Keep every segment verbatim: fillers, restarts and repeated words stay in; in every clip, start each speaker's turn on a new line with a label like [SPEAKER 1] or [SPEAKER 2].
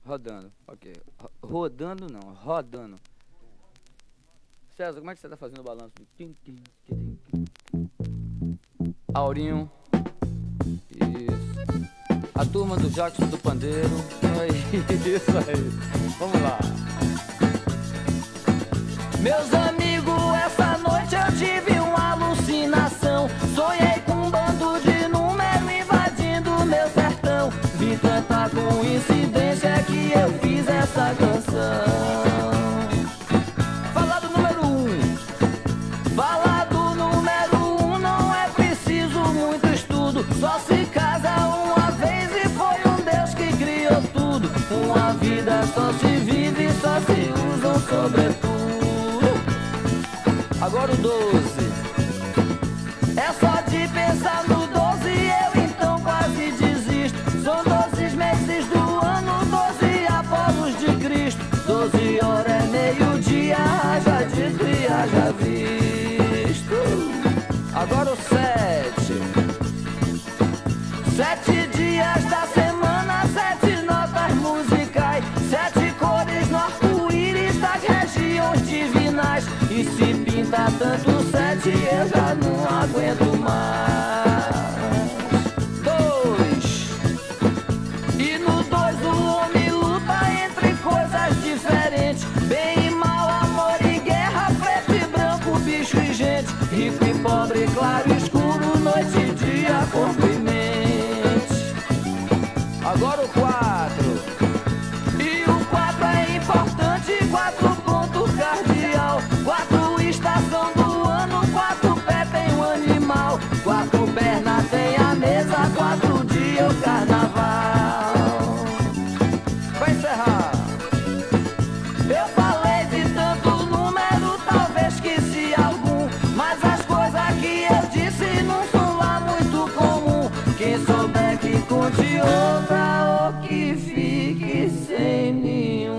[SPEAKER 1] Rodando, ok. Ro- Rodando não, rodando. César, como é que você tá fazendo o balanço do tim, tim, tim, tim, tim? Aurinho. Isso. A turma do Jackson do Pandeiro. É isso aí. Vamos lá.
[SPEAKER 2] Meus amigos, essa noite eu tive uma alucinação. Sonhei com um bando de número invadindo meu sertão. Vi tanta coincidência que eu fiz essa canção. Fala do número um. Fala do número um, não é preciso muito estudo. Só se casa uma vez e foi um Deus que criou tudo. Uma vida só se vive, só se usa um sobretudo. Agora o doze. É só de pensar no doze, eu então quase desisto. São doze meses do ano, doze Apolos de Cristo. Doze horas é meio-dia, haja dito e haja visto.
[SPEAKER 1] Agora o sete.
[SPEAKER 2] Sete dias da semana, sete notas musicais, sete cores no arco-íris das regiões divinais. E se pinta tanto sete, eu já não aguento mais. Dois. E no dois o homem luta entre coisas diferentes. Bem e mal, amor e guerra, preto e branco, bicho e gente. Rico e pobre, claro e escuro, noite e dia, corpo e mente.
[SPEAKER 1] Agora o quatro.
[SPEAKER 2] E o quatro é importante, quatro ponto cardeal. Quatro estação do ano, quatro pés tem um animal. Quatro pernas tem a mesa, quatro dias o carnaval.
[SPEAKER 1] Vai encerrar.
[SPEAKER 2] Eu falei de tanto número, talvez esqueci algum. Mas as coisas que eu disse não são lá muito comum. Quem souber que conte outra ou que fique sem nenhum.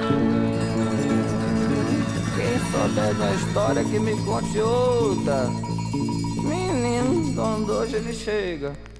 [SPEAKER 1] Quem souber da história que me conte outra. Menino, quando hoje ele chega.